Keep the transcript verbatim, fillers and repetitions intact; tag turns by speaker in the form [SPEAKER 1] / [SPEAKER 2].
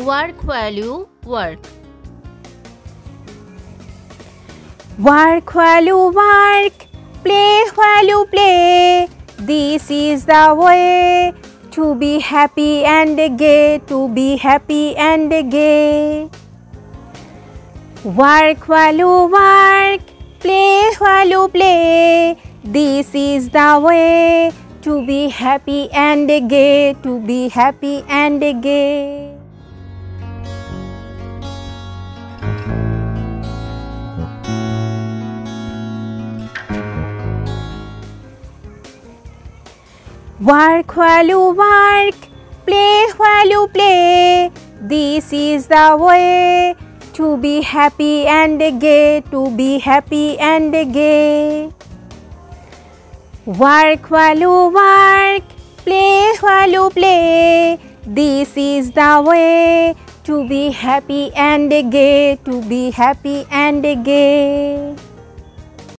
[SPEAKER 1] Work while you work.
[SPEAKER 2] Work while you work, play while you play. This is the way to be happy and gay, to be happy and gay. Work while you work, play while you play. This is the way to be happy and gay, to be happy and gay. Work while you work, play while you play. This is the way to be happy and gay, to be happy and gay. Work while you work, play while you play. This is the way to be happy and gay, to be happy and gay.